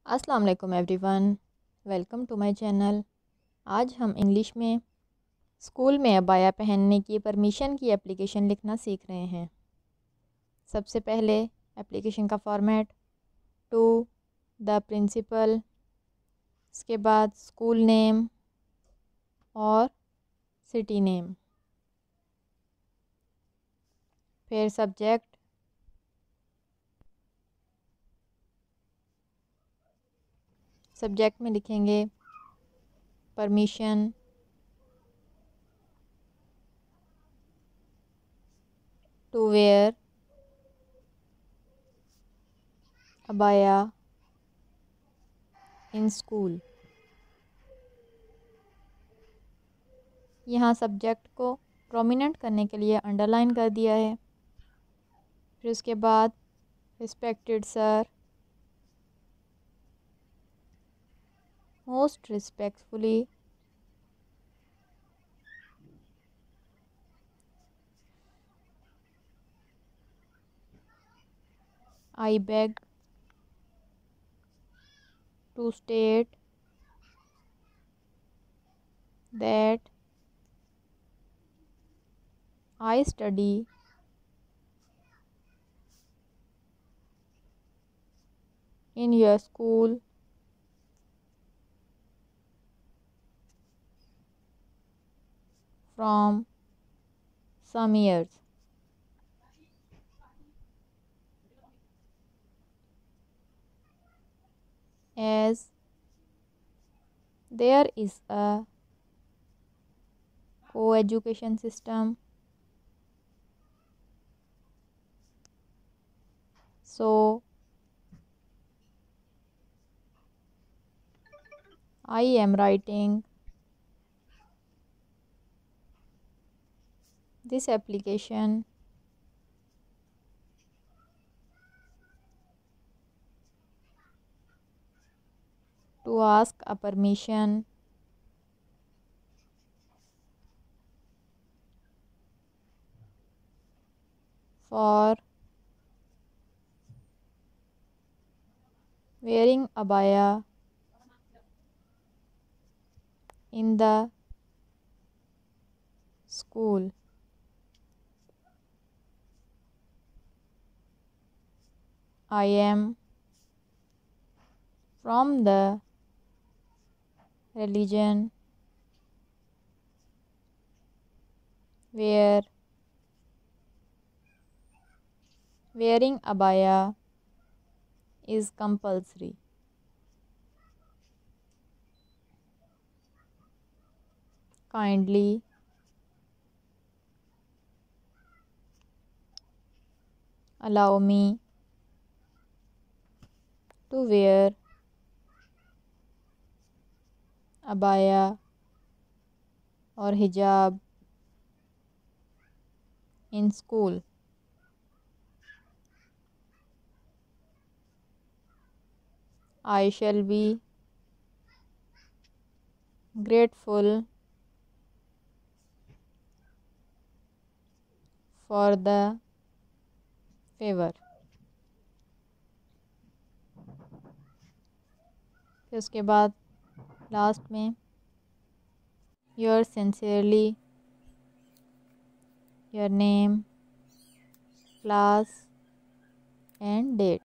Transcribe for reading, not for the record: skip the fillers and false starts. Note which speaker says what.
Speaker 1: अस्सलाम वालेकुम everyone, welcome to my channel. आज हम इंग्लिश में स्कूल में अबाया पहनने की परमिशन की एप्लीकेशन लिखना सीख रहे हैं। सबसे पहले एप्लीकेशन का फॉर्मेट, टू द प्रिंसिपल, इसके बाद स्कूल नेम और सिटी नेम, फिर सब्जेक्ट, सब्जेक्ट में लिखेंगे permission, to wear abaya in school. यहाँ सब्जेक्ट को प्रोमिनेंट करने के लिए अंडरलाइन कर दिया है। फिर उसके बाद respected sir, most respectfully, I beg to state that I study in your school from some years. As there is a co-education system, so I am writing this application to ask a permission for wearing abaya in the school. I am from the religion where wearing abaya is compulsory. Kindly allow me to wear abaya or hijab in school. I shall be grateful for the favor. फिर उसके बाद last में yours sincerely, your name, class and date.